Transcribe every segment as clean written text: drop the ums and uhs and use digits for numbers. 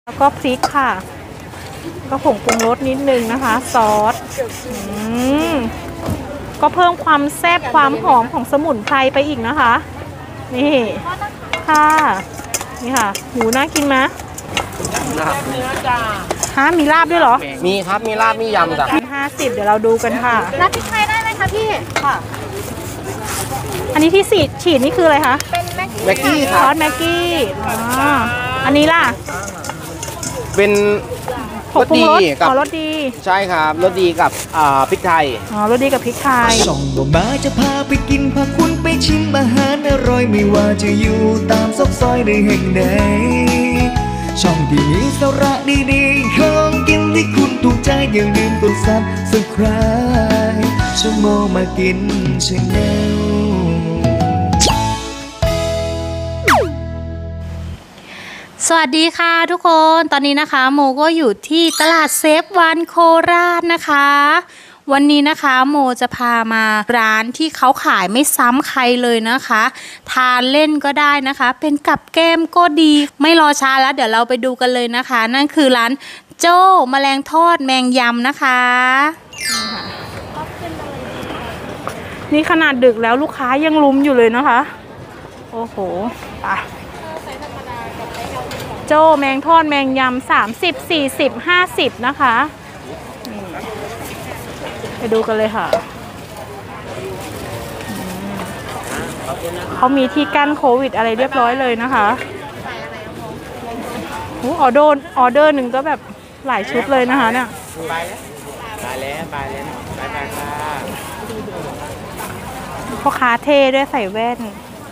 แล้วก็พริกค่ะก็ผงปรุงรสนิดนึงนะคะซอสก็เพิ่มความแซ่บความหอมของสมุนไพรไปอีกนะคะนี่ค่ะนี่ค่ะหูน่ากินไหมเนื้อจ้าฮะมีลาบด้วยเหรอมีครับมีลาบมียำจ้ะ 50เดี๋ยวเราดูกันค่ะรับพริกไทยได้ไหมคะพี่ค่ะอันนี้ที่ฉีดนี่คืออะไรคะเป็นแม็กกี้ซอสแม็กกี้อันนี้ล่ะเป็นรสดีกับรสดีใช่ครับรสดีกับพริกไทยรสดีกับพริกไทยช่องบ่มาจะพาไปกินพาคุณไปชิมอาหารอร่อยไม่ว่าจะอยู่ตามซอกซอยในแห่งใดช่องที่มีสาระดีๆของกินที่คุณถูกใจอย่าลืมกดซับสไครบ์ช่องโมมากินชาแนลสวัสดีค่ะทุกคนตอนนี้นะคะโมก็อยู่ที่ตลาดเซฟวันโคราชนะคะวันนี้นะคะโมจะพามาร้านที่เขาขายไม่ซ้ำใครเลยนะคะทานเล่นก็ได้นะคะเป็นกับแก้มก็ดีไม่รอช้าแล้วเดี๋ยวเราไปดูกันเลยนะคะนั่นคือร้านโจ้แมลงทอดแมงยำนะคะนี่ขนาดดึกแล้วลูกค้ายังลุ้มอยู่เลยนะคะโอ้โหอ่ะโจ้แมงทอดแมงยำ30 40 50นะคะไปดูกันเลยค่ะเขามีที่กั้นโควิดอะไรเรียบร้อยเลยนะคะออเดอร์หนึ่งก็แบบหลายชุดเลยนะคะเนี่ยบายแล้วพ่อค้าเท่ด้วยใส่แว่น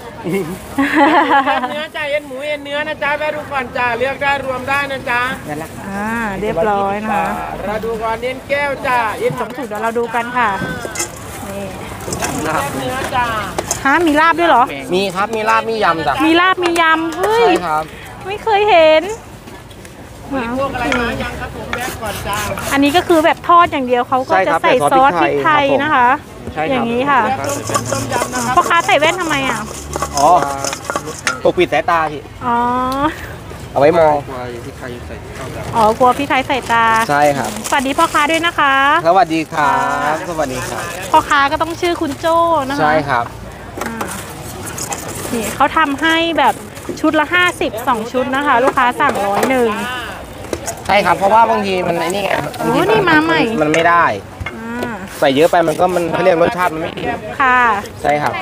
เนื้อจ่าเอ็นหมูเอ็นเนื้อนะจ๊ะแม่ดูก่อนจ้าเลือกได้รวมได้นะจ๊ะเรียบร้อยนะคะเราดูก่อนเอ็นแก้วจ้าเอ็น 2ถุงเดี๋ยวเราดูกันค่ะนี่เนื้อจ้าฮะมีลาบด้วยเหรอมีครับมีลาบมียำจ้ะมีลาบมียำเฮ้ยใช่ครับไม่เคยเห็นพวกอะไรมายังครับผมแยกก่อนจ้าอันนี้ก็คือแบบทอดอย่างเดียวเขาก็จะใส่ซอสพริกไทยนะคะอย่างนี้ค่ะพ่อค้าใส่แว่นทำไมอ่ะปกปิดสายตาพี่เอาไว้มองกลัวพี่ไทยใส่กลัวพี่ไทยใส่ตาใช่ครับสวัสดีพ่อค้าด้วยนะคะสวัสดีครับสวัสดีครับพ่อค้าก็ต้องชื่อคุณโจ้นะคะใช่ครับนี่เขาทำให้แบบชุดละ50 2ชุดนะคะลูกค้าสั่ง101 ใช่ครับเพราะว่าบางทีมันไอ้นี่ไงนี่มาใหม่มันไม่ได้ใส่เยอะไปมันก็เขาเรียกรสชาติมันไม่ดีค่ะใช่ครับ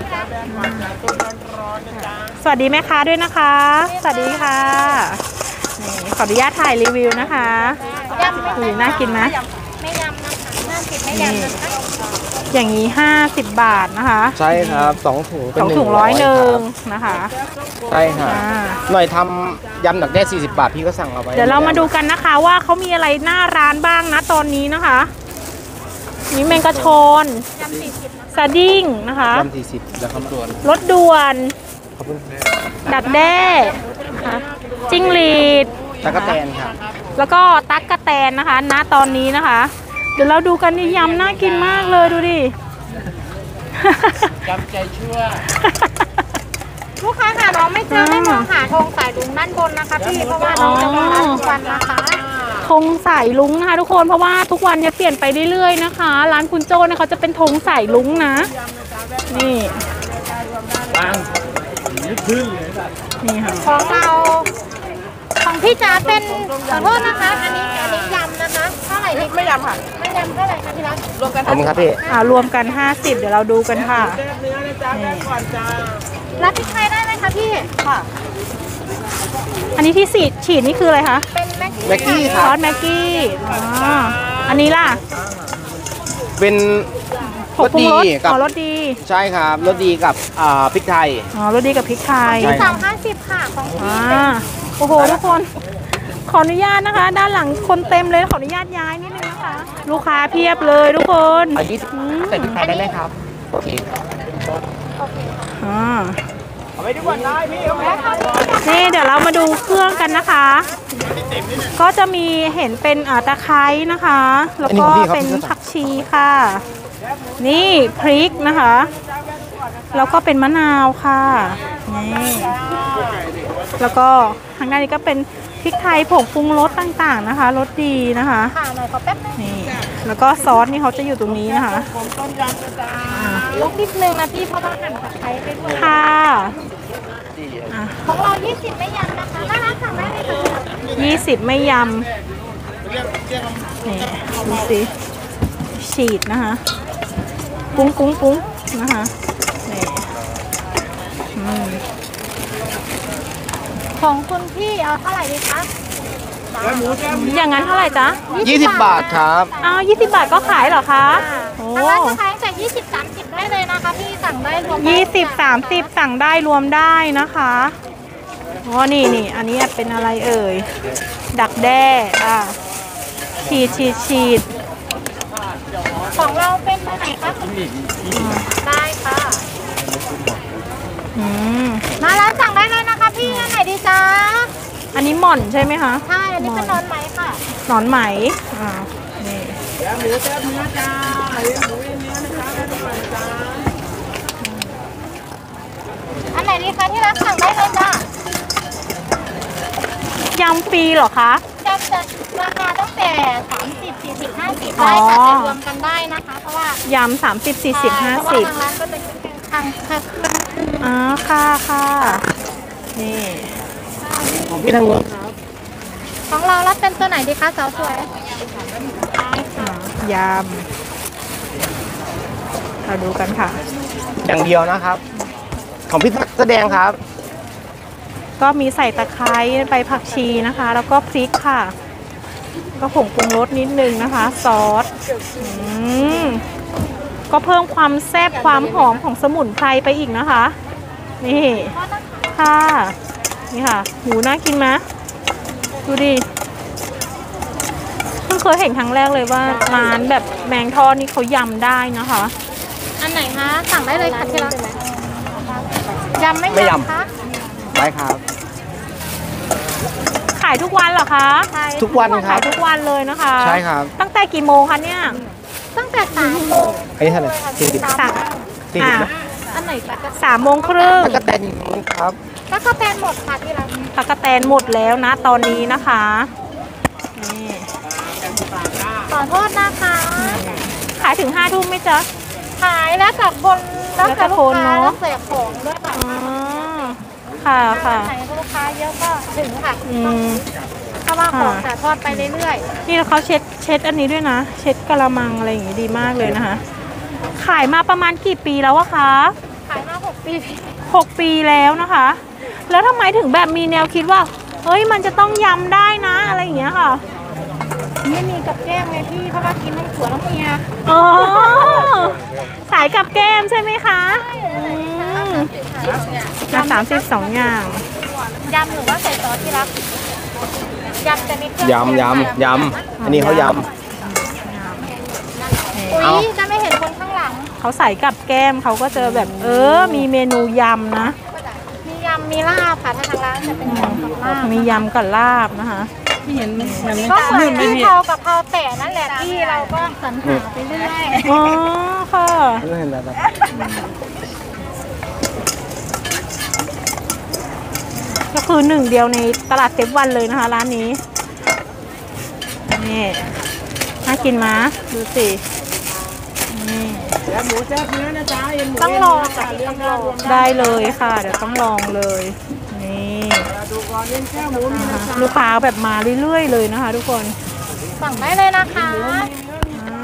สวัสดีแม่ค้าด้วยนะคะสวัสดีค่ะนี่ขออนุญาตถ่ายรีวิวนะคะน่ากินไหมไม่ยำนะคะ50ไม่ยำนะคะอย่างนี้50 บาทนะคะใช่ครับ2ถุงเป็น 2ถุง101นะคะใช่ค่ะหน่อยทำยำหนักได้40 บาทพี่ก็สั่งเอาไว้เดี๋ยวเรามาดูกันนะคะว่าเขามีอะไรหน้าร้านบ้างนะตอนนี้นะคะนี่แมงกะชอนซาดิ้งนะคะยำ40แล้วคำด่วนรถด่วนดักแด้จิ้งหรีดตั๊กแตนครับแล้วก็ตั๊กแตนนะคะณตอนนี้นะคะเดี๋ยวเราดูกันนี่ยำน่ากินมากเลยดูดิยำใจชั่วลูกค้าค่ะน้องไม่เจอไม่มองหาธงสายลุงด้านบนนะคะพี่เพราะว่าน้องจะมาทุกวันนะคะธงสายลุงนะคะทุกคนเพราะว่าทุกวันจะเปลี่ยนไปเรื่อยๆนะคะร้านคุณโจ้เนี่ยเขาจะเป็นธงสายลุงนะนี่นี่ค่ะของเราของพี่จ๋าเป็นขอโทษนะคะอันนี้ยำนะคะเท่าไหร่ไม่ยำค่ะไม่ยำเท่าไหร่คะที่ร้านรวมกันครับพี่รวมกัน50เดี๋ยวเราดูกันค่ะเนื้อนะจ๊ะแม่ก่อนจ้ารับพริกไทยได้ไหมคะพี่ค่ะอันนี้ที่ฉีดนี่คืออะไรคะเป็นแม็กกี้ซอสแม็กกี้อันนี้ล่ะเป็นรสดีกับรสดีใช่ครับรสดีกับพริกไทยรสดีกับพริกไทย 50ค่ะของโอ้โหทุกคนขออนุญาตนะคะด้านหลังคนเต็มเลยขออนุญาตย้ายนิดนึงนะคะลูกค้าเพียบเลยทุกคนใส่พริกไทยได้ไหมครับโอเคเอาไปดีกว่าได้พี่นี่เดี๋ยวเรามาดูเครื่องกันนะคะก็จะมีเห็นเป็นตะไคร้นะคะแล้วก็เป็นผักชีค่ะนี่พริกนะคะแล้วก็เป็นมะนาวค่ะนี่แล้วก็ทางด้านนี้ก็เป็นพริกไทยผงปรุงรสต่างๆนะคะรสดีนะคะค่ะหน่อยขอแป๊บนึงนี่แล้วก็ซอสนี่เขาจะอยู่ตรงนี้นะคะลกนิดนึงนะพี่เพราะว่าหั่นตะไคร้ไปด้วยค่ะของเรา20ไม่ยำนะคะน่ารักสั่งได้เลยค่ะ 20ไม่ยำนี่ดูสิฉีดนะคะปุ้งปุ้งปุ้งนะคะนี่ของคุณพี่เอาเท่าไหร่ดีคะอย่างนั้นเท่าไหร่จ๊ะ 20 บาทครับอ้าว20 บาทก็ขายเหรอคะโอ้ทางร้านจะขายตั้งแต่20-30ได้เลยนะคะพี่สั่งได้รวมได้ 20-30สั่งได้รวมได้นะคะอ๋อนี่อันนี้เป็นอะไรเอ่ยดักแด้ฉีดของเราเป็นตัวไหนคะได้ค่ะอืมมาร้านสั่งได้เลยนะคะพี่อันไหนดีจ๊ะอันนี้หม่อนใช่ไหมคะใช่อันนี้เป็นนอนไหมค่ะหนอนไหมนี่อันไหนดีคะที่ร้านสั่งได้เลยจ้ะยำฟรีเหรอคะจะราคาตั้งแต่30 40 50ได้ค่ะแต่รวมกันได้นะคะเพราะว่ายำ30 40 เพราะว่าทางร้านก็จะทาง 50อ๋อค่ะนี่ของพี่ทางนู้นของเรารับเป็นตัวไหนดีคะสาวสวยยำเราดูกันค่ะอย่างเดียวนะครับ ของพี่แสดงครับก็มีใส่ตะไคร้ใบผักชีนะคะ แล้วก็พริกค่ะ ก็ผงปรุงรสนิดนึงนะคะ ซอสก็เพิ่มความแซ่บความหอมของสมุนไพรไปอีกนะคะ นี่ค่ะนี่ค่ะหูน่ากินไหมดูดิเพิ่งเคยเห็นครั้งแรกเลยว่าร้านแบบแมงทอดนี่เขายำได้นะคะอันไหนคะสั่งได้เลยค่ะที่ร้านยำไม่ไม่ยำยำคะได้ครับขายทุกวันเหรอคะใช่ทุกวันคขารัยบทุกวันเลยนะคะใช่ครับตั้งแต่กี่โมงคะเนี่ยตั้งแต่3 โมงอันนี้เท่าไหร่40 สาม 40นะอันไหนคะ 3 โมงครึ่งแล้วก็แต่อย่างนู้นครับแล้วก็แตนหมดค่ะที่ร้านตะกะแตนหมดแล้วนะตอนนี้นะคะนี่ขอโทษนะคะขายถึง5 ทุ่มไหมจ๊ะขายแล้วแต่คนแล้วแต่ลูกค้าแล้วแต่คนเนอะแล้วแต่ของด้วยค่ะอ๋อค่ะค่ะไหนลูกค้าเยอะก็ถึงค่ะอืมเพราะว่าของขาทอดไปเรื่อยนี่แล้วเขาเช็ดอันนี้ด้วยนะ เช็ดกะละมังอะไรอย่างงี้ดีมากเลยนะคะ ขายมาประมาณกี่ปีแล้วอะคะๆขายมา6 ปี 6 ปีแล้วนะคะ แล้วทำไมถึงแบบมีแนวคิดว่าเฮ้ยมันจะต้องยำได้นะอะไรอย่างเงี้ยค่ะไม่มีกับแก้มไงพี่เพราะว่ากินทั้งผัวทั้งเมียอ๋อสายกับแก้มใช่ไหมคะมา32 อย่างยำหรือว่าใส่ซอสที่รักยำจะมีเครื่องยำอันนี้เขายอุ้ยจะไม่เห็นคนข้างหลังเขาใส่กับแก้มเขาก็จะแบบมีเมนูยำนะมียำมีลาบค่ะถ้าทางร้านจะเป็นยำกับลาบมียำกับลาบนะคะก็เหมือนที่เผากับเผาแต่นั่นแหละที่เราก็สรรหาไปเรื่อยอ๋อค่ะำไม่เห็นแล้วครับก็คือหนึ่งเดียวในตลาดเซฟวันเลยนะคะร้านนี้นี่น่ากินมะดูสินี่แล้วหมูแซ่บเนื้อนะจ๊ะเย็นหมูต้องรอค่ะต้องรอได้เลยค่ะ เดี๋ยวต้องลองเลยนี่ดูก่อนเย็นแค่หมูมีนะจ๊ะลูกค้าแบบมาเรื่อยๆเลยนะคะทุกคนสั่งได้เลยนะคะอ่า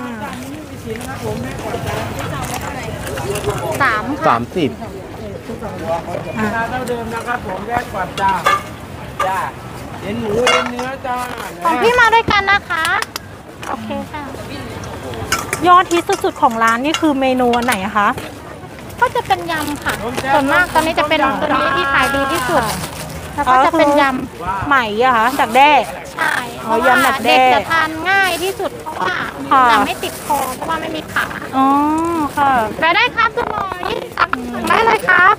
3 ค่ะ 30 ราคาเท่าเดิมนะครับผมแยกก่อนจ้าจ้าเย็นหมูเย็นเนื้อจ้าของพี่มาด้วยกันนะคะ โอเคค่ะยอดฮิตสุดๆของร้านนี่คือเมนูอันไหนอะคะก็จะเป็นยำค่ะส่วนมากตอนนี้จะเป็นตัวนี้ที่ขายดีที่สุด แล้วก็จะเป็นยำไหมอะคะดักแด้ใช่อ๋อยำดักแด้เด็กจะทานง่ายที่สุดเพราะว่าค่ะจะไม่ติดคอเพราะว่าไม่มีขาอ๋อค่ะไปได้ครับทุกคนสั่งได้เลยครับ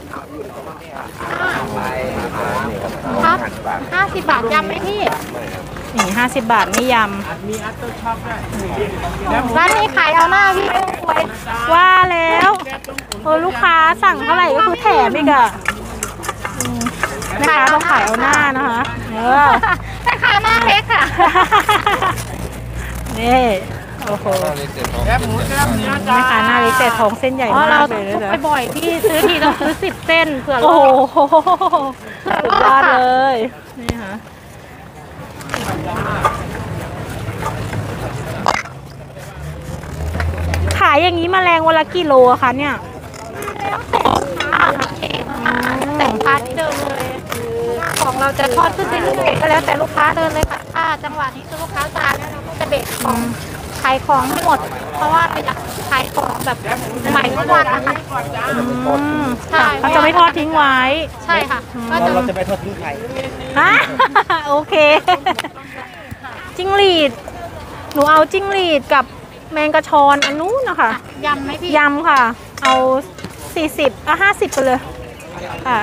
ครับ50 บาทยำไหมพี่นี่50 บาทไม่ยมีอัตเตอร์ช็อปด้วยร้านนี้ขายเอาหน้าพี่ไม่ต้องกลัวำว่าแล้วลูกค้าสั่งเท่าไหร่ก็คือแถมอีกอะแม่ค้าต้องขายเอาหน้านะคะแม่ค้ค้าหน้าเล็กค่ะนี่โอ้โหแคบหมูแคบเนื้อจ้าแม่ค้าหน้าเล็กแต่ท้องเส้นใหญ่อ๋อมาเรากเลยนะทุกจ๊ะไปบ่อยพี่ซื้อทีต้องซื้อ10 เส้นเผื่อโอ้รโหอดสุดยอดเลยนี่ค่ะขายอย่างนี้แมลงวันละกี่โลอะคะเนี่ยแต่ลูกค้าที่เดินเลยของเราจะทอดขึ้นเรื่อยๆก็แล้วแต่ลูกค้าเดินเลยค่ะถ้าจังหวะนี้คือลูกค้าตามแล้วเราก็จะเบรกของขายของให้หมด เพราะว่าเราอยากขายของแบบใหม่ทุกวันนะคะใช่เขาจะไม่ทอดทิ้งไว้ใช่ค่ะก็จะเราจะไปทอดทิ้งไข่ฮะ โอเคจิ้งหรีดหนูเอาจิ้งหรีดกับแมงกะชอนอันนู้นนะคะยำไหมพี่ยำค่ะ เอา40เอา50ไปเลยค่ะ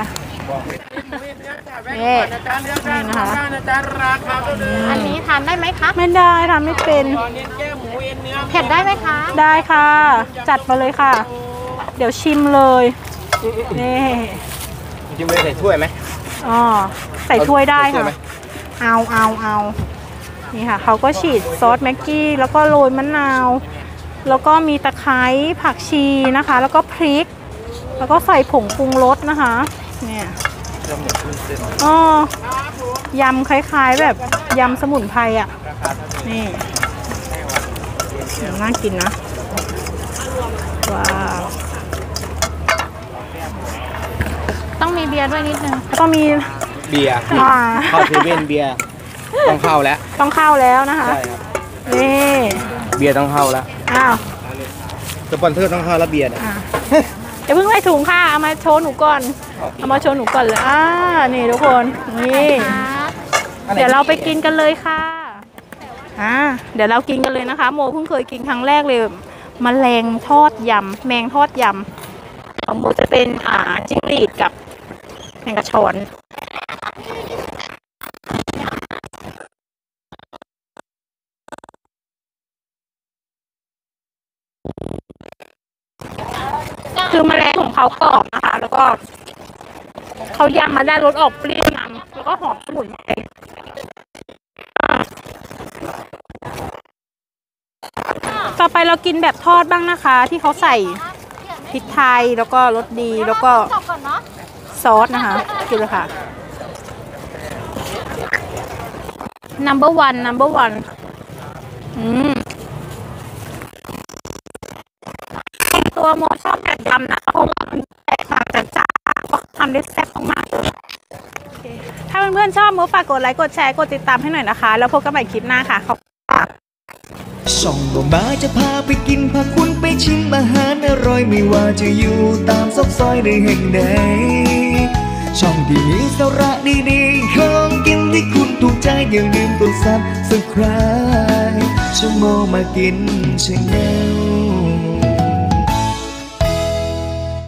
นี่นี่นะคะราคาเท่าเดิมอันนี้ทานได้ไหมคะไม่ได้ทำไม่เป็นตอนนี้แก้หมูเอ็นเนื้อเผ็ดได้ไหมคะได้ค่ะ จัดมาเลยค่ะ เดี๋ยวชิมเลยนี่จิ้มเลยใส่ถ้วยไหมอ๋อใส่ถ้วยได้ใส่ถ้ค่ะวยไหมเอานี่ค่ะเขาก็ฉีดซอสแม็กกี้แล้วก็โรยมะนาวแล้วก็มีตะไคร้ผักชีนะคะ แล้วก็พริก แล้วก็ใส่ผงปรุงรสนะคะเนี่ยอ๋อยำคล้ายๆแบบยำสมุนไพรอ่ะนี่น่ากินนะว้าวต้องมีเบียร์ด้วยนิดนึงก็มีเบียร์อ่าเข้าเซเว่นเบียร์ต้องเข้าแล้วต้องเข้าแล้วนะคะใช่ครับนี่เบียร์ต้องเข้าแล้วอ้าวสปอนเซอร์ต้องเข้าแล้วเบียร์เนี่ยอ่ะอย่าเพิ่งใส่ถุงค่ะเอามาโชว์หนูก่อนเอามาโชว์หนูก่อนเลยนี่ทุกคนนี่ เดี๋ยวเราไปกินกันเลยค่ะเดี๋ยวเรากินกันเลยนะคะ โมเพิ่งเคยกินครั้งแรกเลยมแมลงทอดยำแมงทอดยำของโมจะเป็นจิ้งหรีดกับแมงกะชอนคือแมลงของเขากรอบนะคะ แล้วก็เขายำมาได้รสออกเปรี้ยวนำแล้วก็หอมสมุนไพรต่อไปเรากินแบบทอดบ้างนะคะ ที่เขาใส่พริกไทยแล้วก็รสดีแล้วก็จบก่อนเนาะซอสนะคะกินเลยค่ะ number one ตัวโมชอบแบบยำนะเพราะว่ามันแตกต่างจากจ้าก็ทำได้แซ่บมากเลยถ้าเพื่อนๆชอบโมฝากกดไลค์กดแชร์กดติดตามให้หน่อยนะคะ แล้วพบกันใหม่คลิปหน้าค่ะขอบคุณค่ะช่องบ่มาจะพาไปกินพาคุณไปชิมอาหารอร่อยไม่ว่าจะอยู่ตามซอกซอยในแห่งใดช่องที่มีสาระดีๆของกินที่คุณถูกใจอย่าลืมกดซับสไครบ์ช่องโมมากินชาแนล